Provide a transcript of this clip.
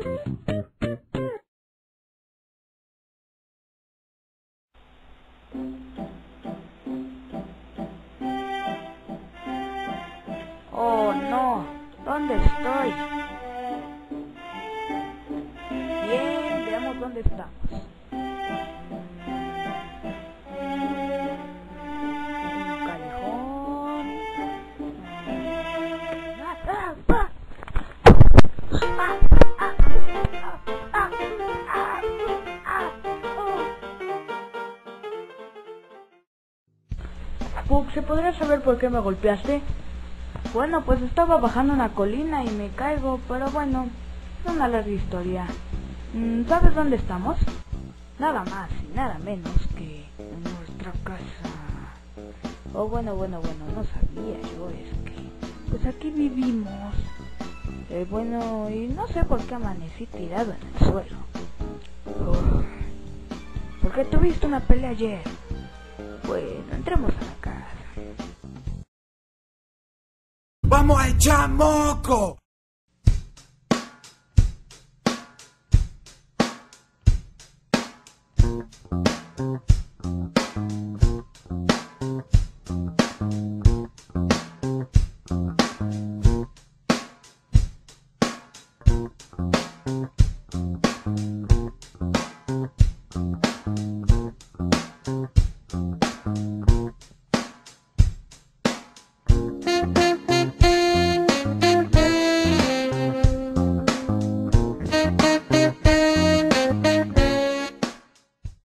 Oh no, ¿dónde estoy? Bien, veamos dónde estamos. Un callejón. Puck, ¿se podría saber por qué me golpeaste? Bueno, pues estaba bajando una colina y me caigo, pero bueno, es una larga historia. ¿Sabes dónde estamos? Nada más y nada menos que en nuestra casa. Oh, bueno, no sabía yo, es que pues aquí vivimos. Bueno, y no sé por qué amanecí tirado en el suelo. ¿Por qué tuviste una pelea ayer? Bueno, entremos a la casa. ¡Vamos a echar moco!